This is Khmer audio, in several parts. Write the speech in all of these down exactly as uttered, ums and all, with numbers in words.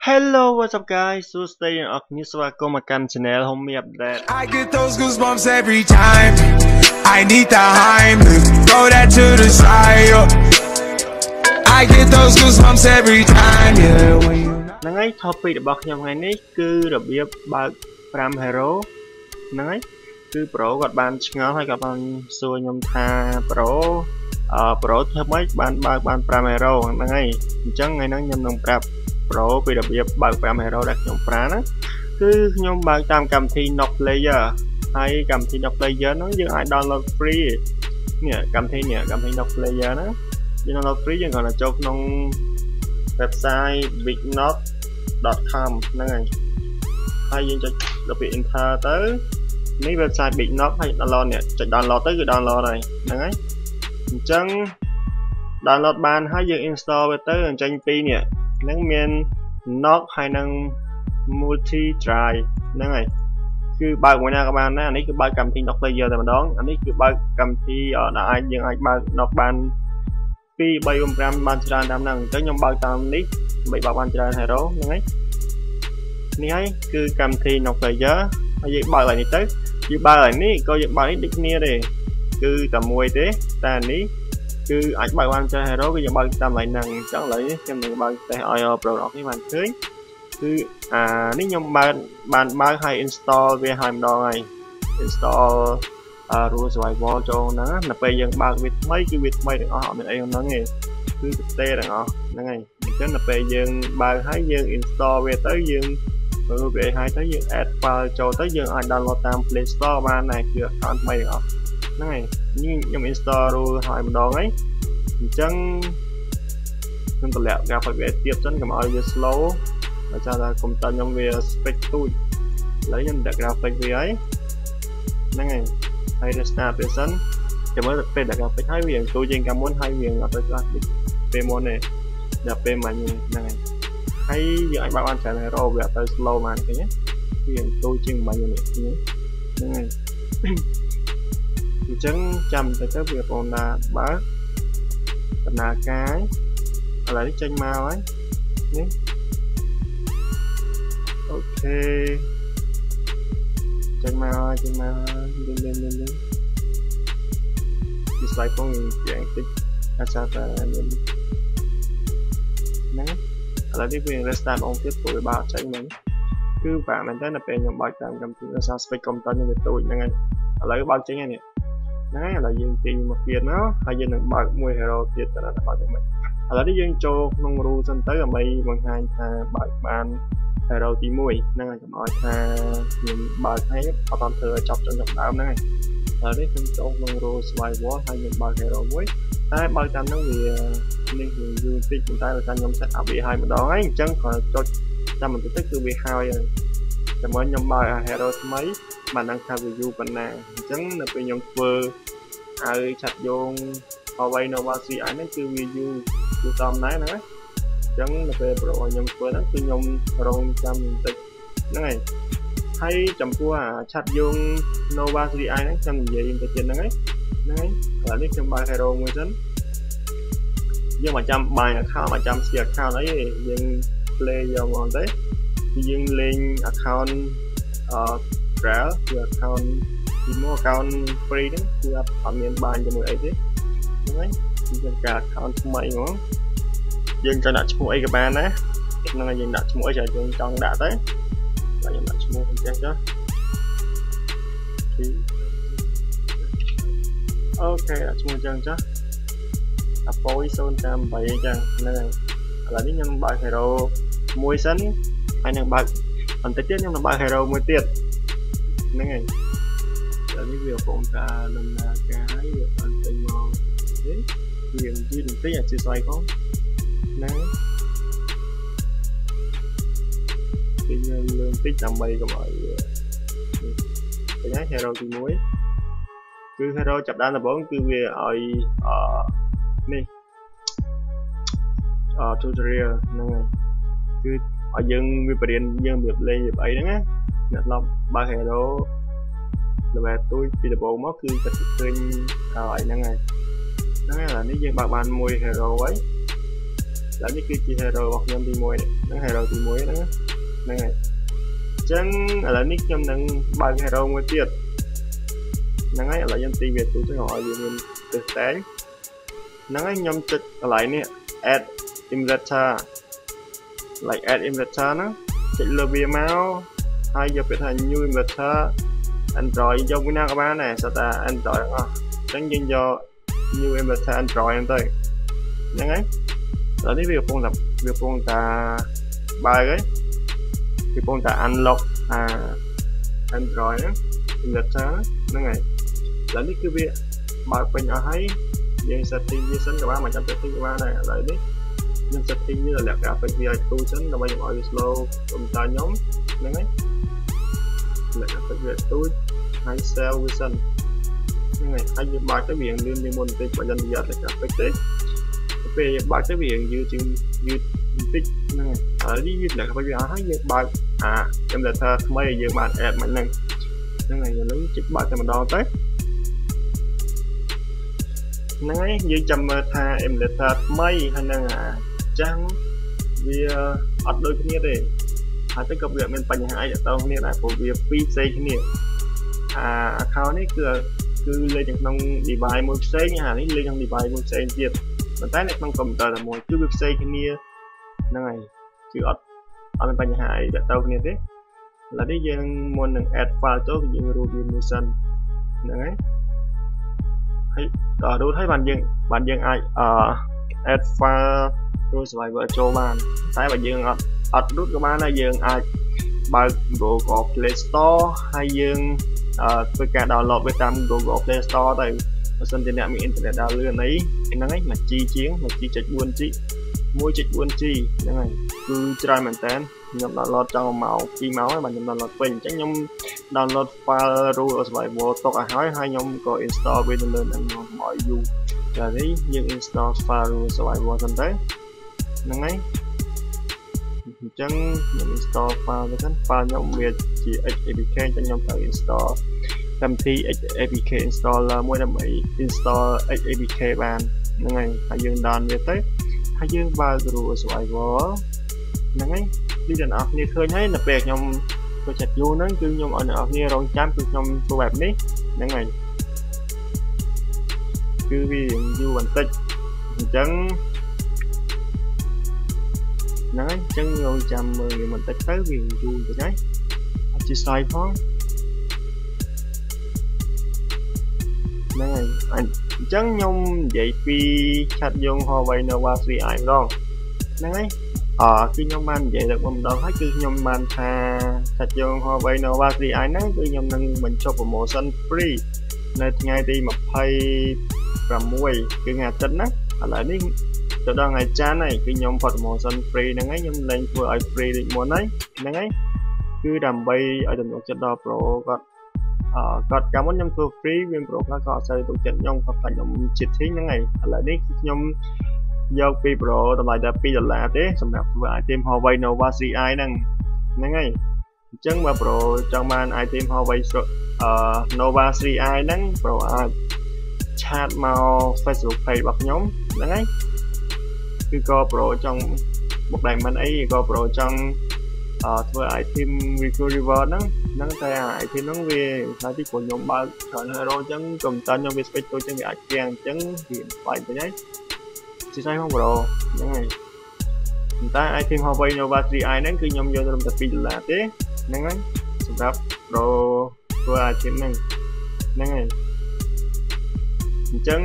Hello, what's up guys? So stay in our new Swakaman channel home me update. I get those goosebumps every time. I need the Heimlich, throw that to the side. I get those goosebumps every time. Yeah, when you ហ្នឹងហើយ topic របស់ខ្ញុំថ្ងៃនេះគឺរបៀបបើកfive ហេរ៉ូ ហ្នឹងហើយគឺ Pro គាត់បានឆ្ងល់ហើយគាត់បានសួរខ្ញុំថា Pro អឺ Pro ធ្វើម៉េចបានបើកបានfive ហេរ៉ូ ហ្នឹងហើយអញ្ចឹងថ្ងៃហ្នឹងខ្ញុំនឹងប្រាប់ Pro ពីរបៀបបើកfive ហេរ៉ូដែលខ្ញុំប្រើហ្នឹងគឺខ្ញុំបើកតាមកម្មវិធី Nock Player ហើយកម្មវិធី Nock Player ហ្នឹងយើងអាច download free នេះកម្មវិធីនេះកម្មវិធី Nock Player ហ្នឹងយើង download free យើងគ្រាន់តែចូលក្នុង website big nock dot com ហ្នឹងហើយហើយយើងចុចដល់ពី enter ទៅនេះ website big nock ហើយ download នេះចុច download ទៅគឺ download ហើយហ្នឹងហើយអញ្ចឹង download បានហើយយើង install វាទៅអញ្ចឹងពីរនេះហ្នឹងមាន nock ហើយនឹង multi drive ហ្នឹងហើយគឺបើកមួយណាក៏បានដែរអានេះគឺបើកកម្មវិធី Nock Player តែម្ដងអានេះគឺបើកកម្មវិធីដែលអាចយើងអាចបើក Nock បានtwo three four fiveបានច្រើនតាមហ្នឹងអញ្ចឹងខ្ញុំបើកតាមនេះដើម្បីបើកបានច្រើន hero ហ្នឹងហើយនេះហើយគឺកម្មវិធី Nock Player ហើយយើងបើកឡើងនេះទៅយើងបើកឡើងនេះក៏យើងបើកនេះដូចគ្នាទេគឺតែមួយទេតែនេះគឺអាចបើកបានច្រើន hero គឺយើងបើកតាមឡើងហ្នឹងអញ្ចឹងឥឡូវនេះខ្ញុំនឹងបើកតេស្តឲ្យ Pro របស់នេះបានឃើញគឺអានេះខ្ញុំបើកបានបើកហើយ install វាហើយម្ដងហើយ install rule survival ចូលហ្នឹងណាពេលយើងបើកវាថ្មីគឺវាថ្មីទាំងអស់អត់មានអីក្នុងហ្នឹងទេគឺទេទាំងអស់ហ្នឹងហើយអញ្ចឹងដល់ពេលយើងបើកហើយយើង install វាទៅយើងបើវាឲ្យទៅយើង add file ចូលទៅយើងអាច download តាម Play Store បានដែរគឺ account ថ្មីទាំងអស់ហ្នឹងហើយនេះខ្ញុំ install rule ហើយម្ដងហើយអញ្ចឹងខ្ញុំតម្លាក់ graphic វាទៀតសិនកុំឲ្យវា slow បើចាំថាកុំតាខ្ញុំវា speed ទូចឥឡូវខ្ញុំដាក់ graphic វាហើយហ្នឹងហើយហើយ restart វាសិនចាំមើលពេលដាក់ graphic ហើយវាទូជាងកាលមុនហើយវាអត់ទៅខ្លះពេលមុនទេដល់ពេលមិញហ្នឹងហើយហើយយើងអាចបើកបានច្រើន hero វាអត់ទៅ slow បានឃើញទេវាទូជាងមិញនេះហ្នឹងហើយអញ្ចឹងចាំទៅទៅវាបងណាបើកដំណើរការឥឡូវនេះចេញមកហើយនេះអូខេចេញមកចេញមកលឿនលឿនលឿនលឿន display ផងយ៉ាងតិចអាចថាមានហ្នឹងឥឡូវនេះវា restart អងទៀតព្រោះវាបើកចេញហ្នឹងគឺបាក់មែនតើពេលខ្ញុំបើកតាមកម្មវិធីសារ speed កុំព្យូទ័រខ្ញុំវាទូចហ្នឹងហើយឥឡូវបើកចេញហើយនេះហ្នឹងហើយឥឡូវយើងទាញមកទៀតមកហើយយើងនឹងបើកមួយ hero ទៀតតើបើកយ៉ាងម៉េចឥឡូវនេះយើងចូលក្នុង rule សិនទៅដើម្បីបង្ហាញថាបើកបាន hero ទីoneហ្នឹងហើយកុំឲ្យថាខ្ញុំបើកហើយអត់តធ្វើឲ្យចប់ចុងចាប់ដើមហ្នឹងហើយឥឡូវនេះខ្ញុំចូលក្នុង rule survival ហើយខ្ញុំបើក hero មួយតែបើកតាមហ្នឹងវានេះវាយូរតិចប៉ុន្តែបើថាខ្ញុំ set up វាឲ្យម្ដងហើយអញ្ចឹងគ្រាន់តែចុចតាមបន្តិចទៅគឺវាហើយតែមកខ្ញុំបើក hero ថ្មីបានដឹងថាវាយូរប៉ុណ្ណាអញ្ចឹងនៅពេលខ្ញុំធ្វើឲ្យឆាត់យោង Huawei Nova C I ហ្នឹងគឺវាយូរយូរតាមដែរហ្នឹងអញ្ចឹងនៅពេលប្រព័ន្ធខ្ញុំធ្វើហ្នឹងគឺខ្ញុំរងចាំបន្តិចហ្នឹងហើយហើយចំពោះអាឆាត់យោង Nova C I ហ្នឹងខ្ញុំនិយាយទៅទៀតហ្នឹងហើយហ្នឹងហើយឥឡូវនេះខ្ញុំបើក hero មួយសិនយើងមកចាំបាយ account មកចាំ share account អីយើង play យកមកទៅគឺយើងលេង account អឺ trial គឺ account ពីមក account free ហ្នឹងគឺអត់អត់មានបានជាមួយអីទេហ្នឹងហើយយើងការ account ថ្មីហ្មងយើងចង់ដាក់ឈ្មោះអីក៏បានណាហ្នឹងហើយយើងដាក់ឈ្មោះអីយើងចង់ដាក់ទៅបាទយើងដាក់ឈ្មោះអញ្ចឹងចុះអូខេដាក់ឈ្មោះអញ្ចឹងចុះអាប៉ូយzero eightអញ្ចឹងហ្នឹងហើយឥឡូវនេះខ្ញុំបើក hero មួយសិនហើយនឹងបើកបន្តិចទៀតខ្ញុំនឹងបើក hero មួយទៀតហ្នឹងហើយឥឡូវនេះវាកំពុងតែដំណើរការហើយវាបានចេញមកទេវាយឺតបន្តិចអាចជាស្អីផងណាគេលើកបន្តិចដើម្បីកុំឲ្យឃើញ hero ទីoneគឺ hero ចាប់ដើមដំបូងគឺវាឲ្យអឺនេះអឺ tutorial ហ្នឹងហើយគឺឲ្យយើងវាបរៀនយើងរបៀបលេងរបៀបអីហ្នឹងណាអ្នកឡប់បើ hero level ទូចពីដំបូងមកគឺគាត់ឃើញហើយហ្នឹងហើយហ្នឹងហើយឥឡូវនេះយើងបើកបានមួយ hero ហើយឥឡូវនេះគឺជា hero របស់ខ្ញុំទីមួយហ្នឹង hero ទីមួយហ្នឹងហ្នឹងហើយអញ្ចឹងឥឡូវនេះខ្ញុំនឹងបើក hero មួយទៀតហ្នឹងហើយឥឡូវខ្ញុំទីវាទូទៅឲ្យវាមានទិសតែងហ្នឹងហើយខ្ញុំចុចកន្លែងនេះ add emulator like add emulator ហ្នឹងចុចលើវាមកហើយយកពាក្យថា new emulator Android យកមួយណាក៏បានដែរស្អាតតែ Android អស់អញ្ចឹងយើងយក new emulator Android ហ្នឹងទៅហ្នឹងហើយឥឡូវនេះវាកំពុងតែវាកំពុងតែបើកហើយវាកំពុងតែ unlock អា Android ហ្នឹង emulator ហ្នឹងហើយឥឡូវនេះគឺវាបើកពេញអស់ហើយយើង setting វាសិនក៏បានមិនចាំ setting ក៏បានដែរឥឡូវនេះខ្ញុំ setting វាលក្ខណៈពេញវាឲ្យទូសិនដើម្បីកុំឲ្យវា slow កុំតាខ្ញុំហ្នឹងហើយលក្ខណៈពេញវាទូហើយ save វាសិនហ្នឹងហើយហើយយើងបើកទៅវាលឿនជាងមុនបន្តិចបើមិនយកលក្ខណៈពេញទេពេលយើងបើកទៅវាយឺតជាងយឺតបន្តិចហ្នឹងហើយឥឡូវនេះវាលក្ខណៈពេញវាអស់ហើយយើងបើកអា emulator ថ្មីយើងបាន add មិនហ្នឹងហ្នឹងហើយឥឡូវជិះបើកតែម្ដងទៅហ្នឹងហើយយើងចាំមើលថា emulator ថ្មីហើយនឹងអាចាស់វាអត់ដូចគ្នាទេហើយទៅក៏វាមានបញ្ហាអីទៅគ្នាដែរព្រោះវាពីរផ្សេងគ្នាអា account នេះគឺគឺលេខនៅក្នុង device មួយផ្សេងអានេះលេខក្នុង device មួយផ្សេងទៀតប៉ុន្តែនៅក្នុង computer តែមួយគឺវាផ្សេងគ្នាហ្នឹងហើយគឺអត់អត់មានបញ្ហាអីទៅគ្នាទេឥឡូវនេះយើងមុននឹង add file ចូលគឺយើងរូតវាមួយសិនហ្នឹងហើយហើយដល់រូតហើយបានយើងបានយើងអាចអឺ add file Rule Survivor ចូលបានតែបើយើងអត់អត់រូតក៏បានដែរយើងអាចបើក Google Play Store ហើយយើងអឺធ្វើការ download វាតាម Google Play Store ទៅបើសិនជាអ្នកមានអ៊ីនធឺណិតដល់លឿនអីហ្នឹងហើយមួយ G ជាងមួយ G ចុច 4 G មួយ ចុច 4 G ហ្នឹងហើយគឺច្រើនមែនតើខ្ញុំ download ចង់មួយម៉ោងពីរម៉ោងហើយបាទខ្ញុំ download ពេញអញ្ចឹងខ្ញុំ download file Rule Survivor ទុកឲ្យហើយហើយខ្ញុំក៏ install វាទៅលើនឹងខ្ញុំឲ្យយូរតែនេះយើង install file Rule Survivor សិនទៅហ្នឹងហើយអញ្ចឹងខ្ញុំ install file ទៅសិន file ខ្ញុំវាជា X A P K អញ្ចឹងខ្ញុំត្រូវ install កម្មវិធី X A P K installer មួយដើម្បី install X A P K បានហ្នឹងហើយហើយយើង download វាទៅហើយយើងបើក Rule Survivor ហ្នឹងហើយនេះអ្នកនរគ្នាឃើញហើយនៅពេលខ្ញុំធ្វើចាត់យូរហ្នឹងគឺខ្ញុំឲ្យអ្នកនរគ្នារងចាំគឺខ្ញុំធ្វើបែបនេះហ្នឹងហើយគឺវាយូរបន្តិចអញ្ចឹងហ្នឹងហើយអញ្ចឹងរងចាំមើលវាបន្តិចទៅវាយូរទៅហើយអត់ជាស្អីផងហ្នឹងហើយអញ្ចឹងខ្ញុំនិយាយពីឆាត់យង Huawei Nova 3 i ម្ដងហ្នឹងហើយអឺគឺខ្ញុំបាននិយាយលើកម្ដងហើយគឺខ្ញុំបានថាឆាត់យង Huawei Nova 3 i ហ្នឹងគឺខ្ញុំនឹងបញ្ចុះ promotion free នៅថ្ងៃទីยี่สิบหกគឺថ្ងៃអាទិត្យណាឥឡូវនេះទៅដល់ថ្ងៃច័ន្ទហើយគឺខ្ញុំផុត promotion free ហ្នឹងហើយខ្ញុំលែងធ្វើឲ្យ free ដូចមុនហើយហ្នឹងហើយគឺដើម្បីឲ្យទំនុកចិត្តដល់ pro គាត់អឺគាត់កាលមុនខ្ញុំធ្វើ free វា pro ខ្លះក៏អត់សូវទុកចិត្តខ្ញុំគាត់ថាខ្ញុំ cheating ហ្នឹងហើយឥឡូវនេះគឺខ្ញុំយកពី pro តម្លៃតែពីរដុល្លារទេសម្រាប់ធ្វើ item Huawei Nova 3 i ហ្នឹងហ្នឹងហើយអញ្ចឹងបើ pro ចង់បាន item Huawei អឺ Nova 3 i ហ្នឹង pro អាចឆាតមក Facebook page របស់ខ្ញុំហ្នឹងហើយគឺក៏ pro ចង់មក diamond អីក៏ pro ចង់អឺធ្វើ item review reward ហ្នឹងហ្នឹងតែ item ហ្នឹងវាថាទីព្រោះខ្ញុំបើកច្រើន hero អញ្ចឹងកុំតាន់ខ្ញុំវា space ទៅអញ្ចឹងវាអាចគាំងអញ្ចឹងវាបាយទៅហើយជាស្អីផង pro ហ្នឹងហើយតែ item Huawei Nova 3 i ហ្នឹងគឺខ្ញុំយកត្រឹមតែពីរដុល្លារទេហ្នឹងហើយសម្រាប់ pro ធ្វើ item ហ្នឹងហ្នឹងហើយអញ្ចឹង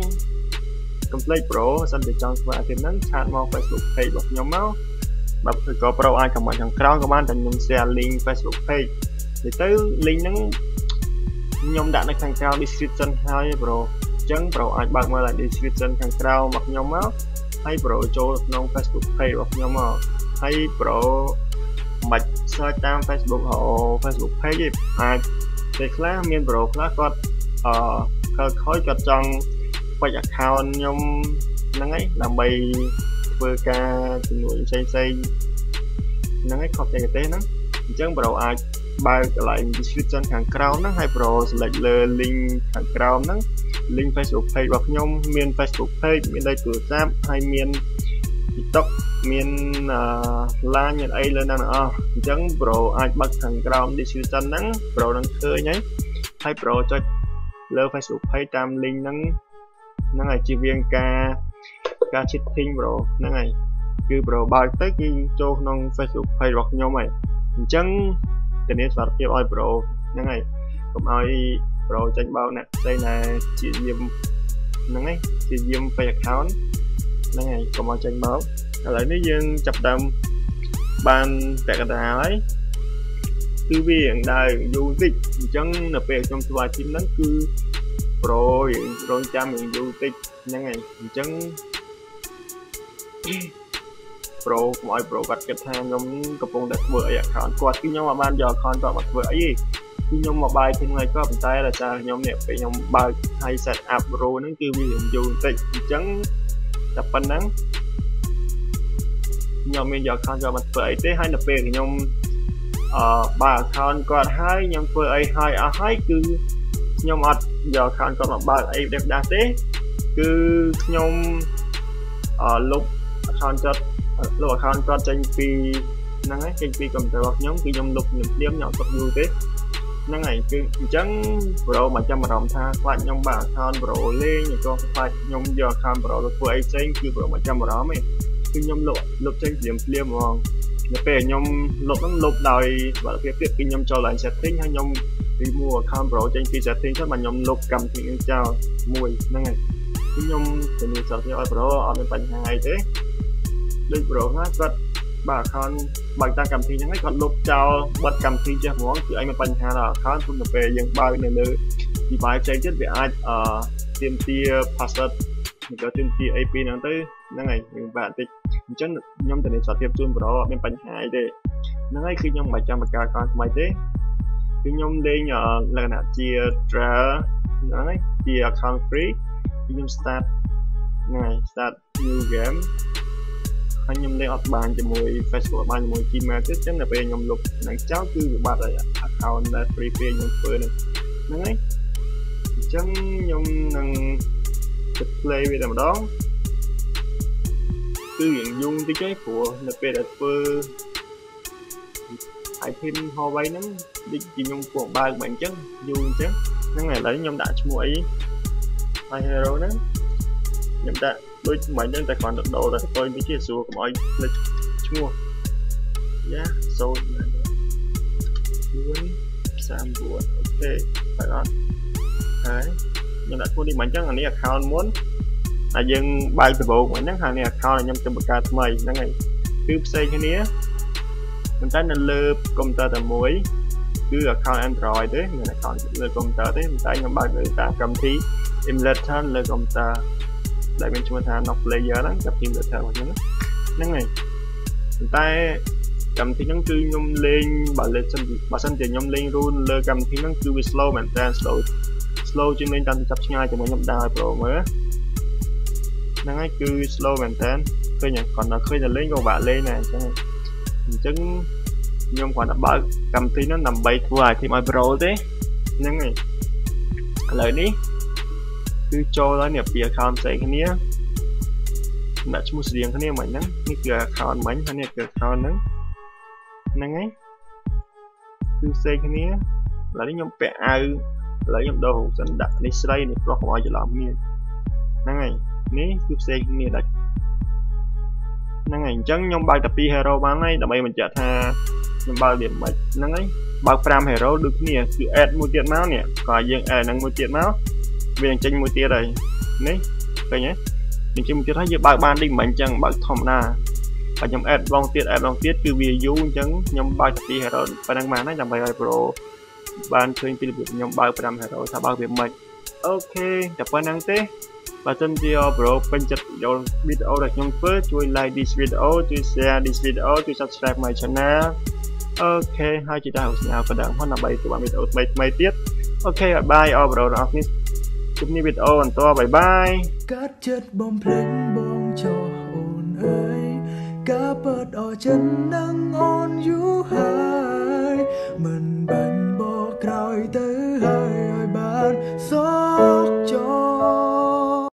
complete pro សិនតែចង់ធ្វើ item ហ្នឹងឆាតមក Facebook page របស់ខ្ញុំមកបើក៏ pro អាច comment ខាងក្រោមក៏បានតែខ្ញុំ share link Facebook page ទៅទៅ link ហ្នឹងខ្ញុំដាក់នៅខាងក្រោម description ហើយ pro អញ្ចឹង pro អាចបើកមើល description ខាងក្រោមរបស់ខ្ញុំមកហើយ pro ចូលក្នុង Facebook page របស់ខ្ញុំមកហើយ pro មិន search តាម Facebook ឬ Facebook page ទេអាចពេលខ្លះមាន pro ខ្លះគាត់អឺខលខូចគាត់ចង់បាច់ account ខ្ញុំហ្នឹងហើយដើម្បីធ្វើការជំនួយផ្សេងផ្សេងហ្នឹងហើយខុសតែទេហ្នឹងអញ្ចឹង pro អាចបើកកន្លែង description ខាងក្រោមហ្នឹងហើយ pro select លើ link ខាងក្រោមហ្នឹង link Facebook page របស់ខ្ញុំមាន Facebook page មានលេខទូរស័ព្ទហើយមាន TikTok មាន line មានអីលើហ្នឹងអស់អញ្ចឹង Pro អាចបើកខាងក្រោម description ហ្នឹង Pro នឹងឃើញហើយហើយ Pro ចុចលើ Facebook page តាម link ហ្នឹងហ្នឹងហើយជៀសវាងការការ cheating Pro ហ្នឹងហើយគឺ Pro បើកទៅគឺចូលក្នុង Facebook page របស់ខ្ញុំហើយអញ្ចឹងធានាសុវត្ថិភាពឲ្យ Pro ហ្នឹងហើយកុំឲ្យ Pro ចេញបោកអ្នកផ្សេងដែលជាយាមហ្នឹងហើយជាយាម fake account ហ្នឹងហើយកុំឲ្យចេញបោកឥឡូវនេះយើងចាប់ដើមបានពាក់កណ្ដាលហើយគឺវាយ៉ាងដើរយូរតិចអញ្ចឹងនៅពេលខ្ញុំធ្វើអាជីពហ្នឹងគឺ Pro យើងរងចាំយ៉ាងយូរតិចហ្នឹងហើយអញ្ចឹង Pro កុំឲ្យ Pro គាត់គិតថាខ្ញុំកំពុងតែធ្វើអី account គាត់គឺខ្ញុំអត់បានយក account គាត់មកធ្វើអីទេគឺខ្ញុំមកបាយគ្នាហើយគាត់ប៉ុន្តែដោយសារខ្ញុំនេះពេលខ្ញុំបើកហើយ set up role ហ្នឹងគឺវាយូរតិចអញ្ចឹងតែប៉ុណ្ណឹងខ្ញុំមានយក account គាត់មកធ្វើអីទេហើយនៅពេលខ្ញុំអឺបើក account គាត់ហើយខ្ញុំធ្វើអីហើយអស់ហើយគឺខ្ញុំអត់យក account គាត់មកបើកអីទេដែរទេគឺខ្ញុំអឺលុប account គាត់លុប account គាត់ចេញពីហ្នឹងហើយចេញពី computer របស់ខ្ញុំគឺខ្ញុំលុបខ្ញុំភ្លាមខ្ញុំអត់ទុកយូរទេហ្នឹងហើយគឺអញ្ចឹង Pro មកចាំអារម្មណ៍ថាខ្លាចខ្ញុំបើក account Pro លេងឬក៏ខ្លាចខ្ញុំយក account Pro ទៅធ្វើអីផ្សេងគឺ Pro មកចាំអារម្មណ៍ឯងគឺខ្ញុំលុបលុបចេញភ្លាមភ្លាមហ្មងនៅពេលខ្ញុំលុបហ្នឹងលុបដោយសុវត្ថិភាពទៀតគឺខ្ញុំចូល line setting ហើយខ្ញុំ remove account Pro ចេញពី setting ទៅមកខ្ញុំលុបកម្មវិធីហ្នឹងចោលមួយហ្នឹងហើយគឺខ្ញុំជំនួយសុវត្ថិភាពឲ្យ Pro អត់មានបញ្ហាអីទេដូច Pro ណាគាត់បើក account បើកតាមកម្មវិធីហ្នឹងហើយគាត់លុបចោលបិទកម្មវិធីចេះហ្មងគឺអីមានបញ្ហាដល់ account ព្រោះនៅពេលយើងបើកនៅលើ device ផ្សេងទៀតវាអាចអឺទាមទារ password ឬក៏ទាមទារអីពីហ្នឹងទៅហ្នឹងហើយយើងបាក់បន្តិចអញ្ចឹងខ្ញុំធានាសុវត្ថិភាពជូន Pro អត់មានបញ្ហាអីទេហ្នឹងហើយគឺខ្ញុំមិនចាំបង្កើត account ថ្មីទេគឺខ្ញុំលេងលក្ខណៈជា trial ហ្នឹងហើយជា account free គឺខ្ញុំ start ហ្នឹងហើយ start new game ហើយខ្ញុំលេងអត់បានជាមួយ Facebook អត់បានជាមួយ Gmail ទេអញ្ចឹងដល់ពេលខ្ញុំលុបហ្នឹងចោលគឺវាបាត់ហើយ account ដែល free free ខ្ញុំធ្វើហ្នឹងហ្នឹងហើយអញ្ចឹងខ្ញុំនឹងទៅ play វាតែម្ដងគឺយ៉ាងយូរតិចទេព្រោះនៅពេលដែលធ្វើ item Huawei ហ្នឹងដូចជាខ្ញុំពោះបើកមិនអញ្ចឹងយូរអញ្ចឹងហ្នឹងហើយឥឡូវខ្ញុំដាក់ឈ្មោះអី My Hero ហ្នឹងខ្ញុំដាក់ដូចមិនអញ្ចឹងតែគ្រាន់តែដូរតែទៅវាជាស្រួលកុំឲ្យភ្លេចឈ្មោះយ៉ាសូនណាសាមបួនអូខេបាទអត់ហើយខ្ញុំដាក់ឈ្មោះនេះមិនអញ្ចឹងអានេះ account មុនតែយើងបើកដំបូងហ្នឹងហើយនេះ account ខ្ញុំទៅបង្កើតថ្មីហ្នឹងហើយគឺផ្សេងគ្នាប៉ុន្តែនៅលើ computer តែមួយគឺ account Android ទេមាន account លើ computer ទេប៉ុន្តែខ្ញុំបើកលើតាមកម្មវិធី emulator លើ computer ដែលមានឈ្មោះថា Not Player ហ្នឹងកម្មវិធី emulator របស់ខ្ញុំហ្នឹងហើយប៉ុន្តែកម្មវិធីហ្នឹងគឺខ្ញុំលេងបើលេងសិនបើសិនជាខ្ញុំលេង rule លើកម្មវិធីហ្នឹងគឺវា slow មែនតើ slow slow ជាងលេងតាមចាប់ឆ្ងាយជាមួយខ្ញុំដើរ Pro មើលហ្នឹងហើយគឺ slow មែនតើឃើញគាត់ដល់ឃើញតែលេងក៏បាក់លេងដែរអញ្ចឹងអញ្ចឹងខ្ញុំគ្រាន់តែបើកកម្មវិធីហ្នឹងដើម្បីធ្វើឲ្យធីមឲ្យ Pro ទេហ្នឹងហើយឥឡូវនេះគឺចូលហើយនេះពី account ផ្សេងគ្នាដាក់ឈ្មោះស្រៀងគ្នាមិនហ្នឹងនេះគឺ account មិញហើយនេះគឺ account ហ្នឹងហ្នឹងហើយគឺផ្សេងគ្នាឥឡូវនេះខ្ញុំពាក់អាវឥឡូវខ្ញុំដូររូបសិនដាក់នេះស្រីនេះប្រុសកុំឲ្យច្រឡំគ្នាហ្នឹងហើយនេះគឺផ្សេងគ្នាដាច់ហ្នឹងហើយអញ្ចឹងខ្ញុំបើកតែពីរ hero បានហើយដើម្បីបញ្ជាក់ថាខ្ញុំបើកវាមិនហ្នឹងហើយបើក5 hero ដូចគ្នាគឺ add មួយទៀតមកនេះក៏យើង add ហ្នឹងមួយទៀតមកវានឹងចេញមួយទៀតហើយនេះឃើញទេនឹងចេញមួយទៀតហើយយើងបើកបានដូចមិនអញ្ចឹងបើកធម្មតាហើយខ្ញុំ add បងទៀត add បងទៀតគឺវាយូរអញ្ចឹងខ្ញុំបើកតែពីរ hero ប៉ុណ្ណឹងបានហើយដើម្បីឲ្យ Pro បានឃើញពីរបៀបខ្ញុំបើក5 hero ថាបើកវាមិនអូខេតែប៉ុណ្ណឹងទេបើសិនជា Pro ពេញចិត្តវីដេអូដែលខ្ញុំធ្វើជួយ like this video ជួយ share this video ជួយ subscribe my channel អូខេហើយជួយដាក់សញ្ញាកណ្ដឹងផងដើម្បីទទួលបានវីដេអូថ្មីថ្មីទៀតអូខេបាយបាយអរ Pro ទាំងអស់គ្នាជួបគ្នាវីដេអូបន្តបាយបាយកាត់ចិត្តបំភ្លេចបងចោះអូនអើយការពិតអរចិននឹងអូនយូរហើយ